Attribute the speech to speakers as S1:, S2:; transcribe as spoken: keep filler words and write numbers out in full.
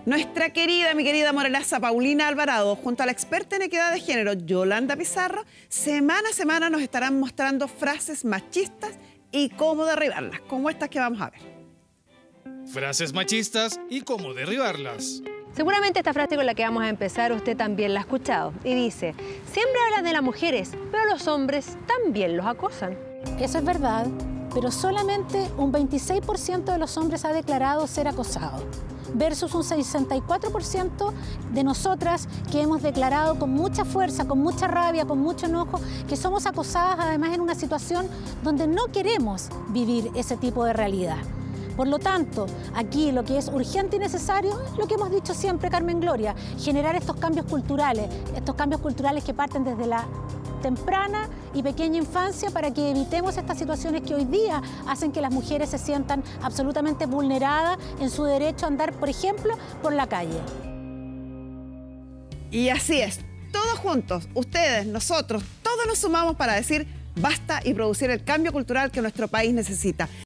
S1: Nuestra querida, mi querida morenaza Paulina Alvarado, junto a la experta en equidad de género Yolanda Pizarro, semana a semana nos estarán mostrando frases machistas y cómo derribarlas, como estas que vamos a ver.
S2: Frases machistas y cómo derribarlas.
S3: Seguramente esta frase con la que vamos a empezar usted también la ha escuchado y dice: siempre hablan de las mujeres, pero los hombres también los acosan.
S4: Eso es verdad, pero solamente un veintiséis por ciento de los hombres ha declarado ser acosado, versus un sesenta y cuatro por ciento de nosotras que hemos declarado con mucha fuerza, con mucha rabia, con mucho enojo, que somos acosadas además en una situación donde no queremos vivir ese tipo de realidad. Por lo tanto, aquí lo que es urgente y necesario es lo que hemos dicho siempre, Carmen Gloria, generar estos cambios culturales, estos cambios culturales que parten desde la temprana y pequeña infancia para que evitemos estas situaciones que hoy día hacen que las mujeres se sientan absolutamente vulneradas en su derecho a andar, por ejemplo, por la calle.
S1: Y así es, todos juntos, ustedes, nosotros, todos nos sumamos para decir basta y producir el cambio cultural que nuestro país necesita.